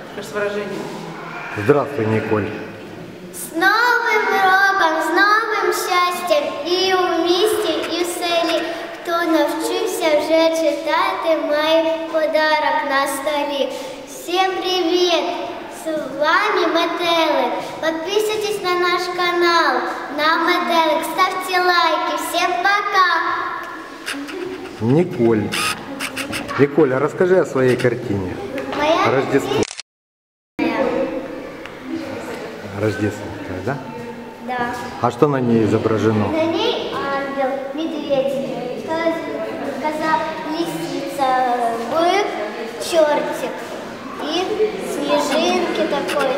с выражением. Здравствуй, Николь. З Новим роком, з новим щастям і у місті, і в селі. Хто навчився вже читати, має подарок на столі. Всем привет! С вами Метелик. Подписывайтесь на наш канал, на Метелик, ставьте лайки. Всем пока! Николь. Николь, а расскажи о своей картине. Моя Рождество. Рождественская, да? Да. А что на ней изображено? На ней ангел, медведь, коза, лисица, бык, чертик и снежинки такой,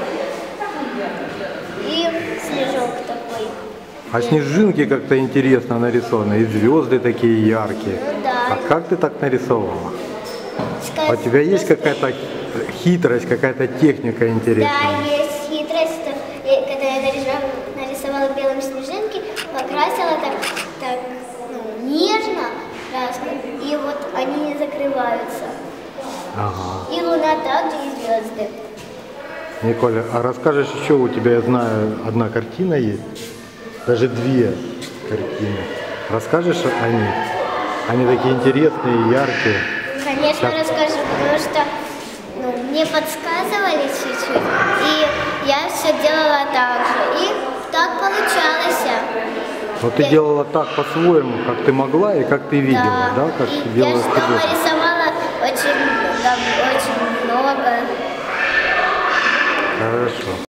и снежок такой. А снежинки как-то интересно нарисованы, и звезды такие яркие. Ну да. А как ты так нарисовала? А у тебя есть какая-то хитрость, какая-то техника интересная? Да, есть хитрость. Когда я нарисовала белым снежинки, покрасила так нежно краской, и вот они не закрываются. Ага. И луна также, и звезды. Николя, а расскажешь еще, у тебя, я знаю, одна картина есть, даже две картины. Расскажешь о них? Они такие интересные, яркие. Конечно, расскажу, потому что мне подсказывали чуть-чуть, и я все делала так же. И так получалось. Но ты делала так по-своему, как ты могла и как ты видела, да? Как И ты я делала что художник. рисовала очень много. Хорошо.